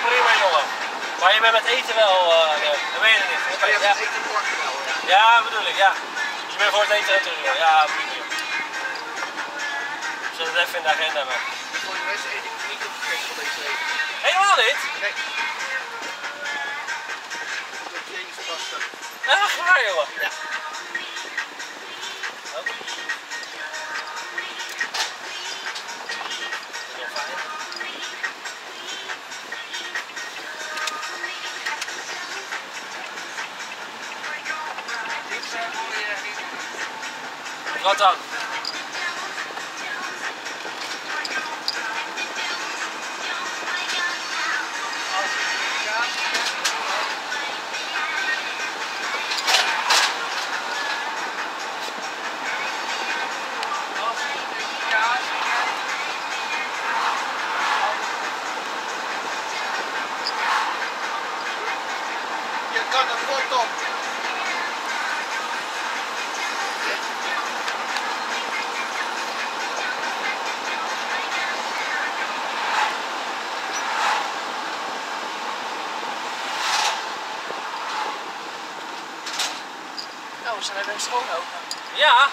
prima jongen. Maar je bent met eten wel, dat weet je niet. Maar je hebt het eten morgen wel, ja. Ja, bedoel ik, ja. Dus je bent voor het eten natuurlijk. Ja, bedoel ik. Zet het even in de agenda maar. Voor de rest eet ik niet op de kerst van deze eten. Helemaal niet? Nee. Dat is James pasta. Echt waar jongen? Ja. Oh. Wat dan? Je kan er goed op. Oh, we zijn naar de schoonhoven. Ja.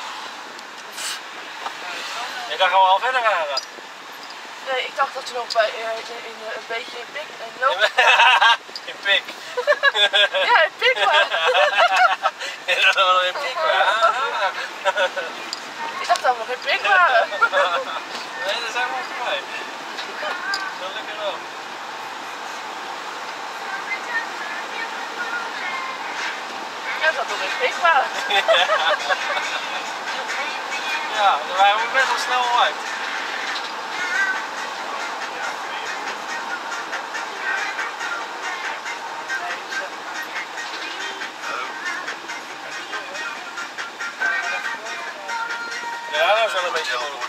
Ik dacht al verder waren. Nee, ik dacht dat je nog bij een beetje in pik en lopen. In pik. Ja, in pik waren. Ik dacht dat we nog in pik waren. Ik dacht dat we nog in pik waren. Nee, dat zijn we al voorbij. Dat lukt wel. Ja, dat we nog in pik waren. Ja, daar waren we best wel snel al uit. Ja, dat is wel een beetje moeilijk.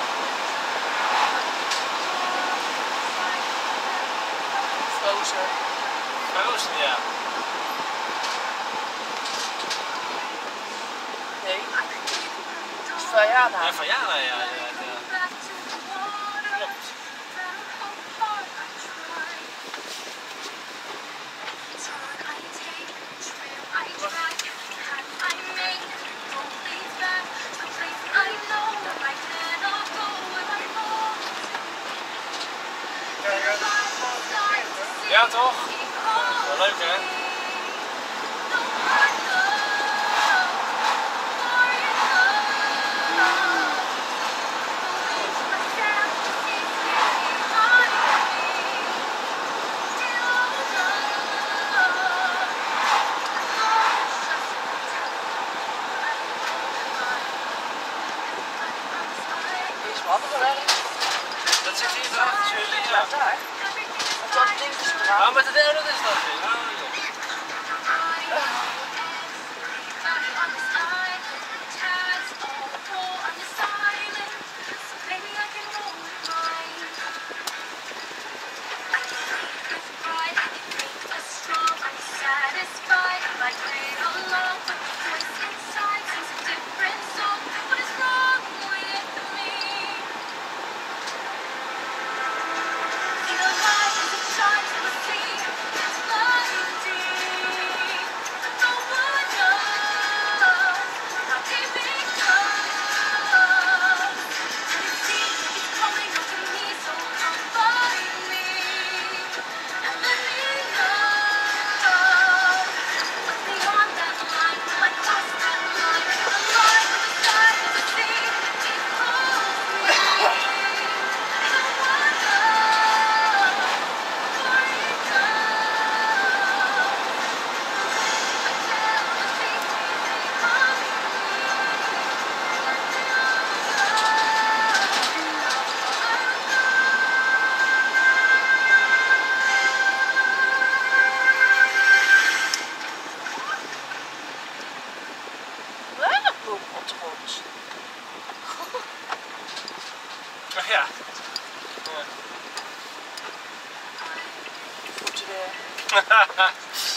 Frozen. Bij Oosten, ja. Nee. Vajana. Ja, Vajana, ja. Klopt. Ja, toch? Wel leuk, hè? Deze hadden we werk. Dat zit hier achter jullie, ja. Ja, daar. Met dat dingetjes eraan. Ah, met de derde is dat weer. Ah, joh. Ja. Voeten weer.